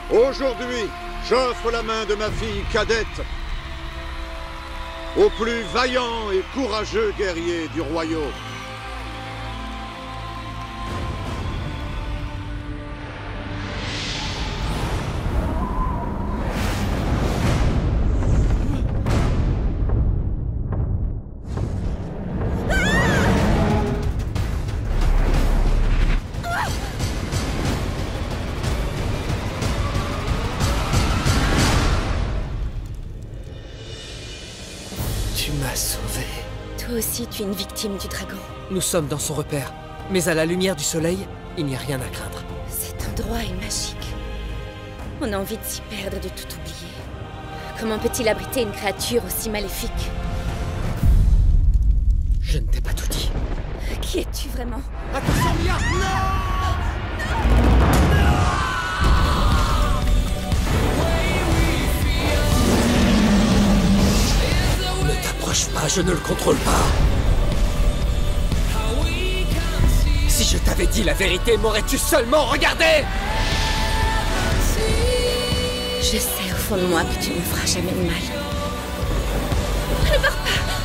Aujourd'hui, j'offre la main de ma fille cadette au plus vaillant et courageux guerrier du royaume. Tu m'as sauvé. Toi aussi, tu es une victime du dragon. Nous sommes dans son repère. Mais à la lumière du soleil, il n'y a rien à craindre. Cet endroit est magique. On a envie de s'y perdre et de tout oublier. Comment peut-il abriter une créature aussi maléfique? Je ne t'ai pas tout dit. Qui es-tu vraiment? Attention, Mia! Ne t'approche pas, je ne le contrôle pas. Si je t'avais dit la vérité, m'aurais-tu seulement regardé? Je sais au fond de moi que tu ne me feras jamais de mal. Ne pars pas!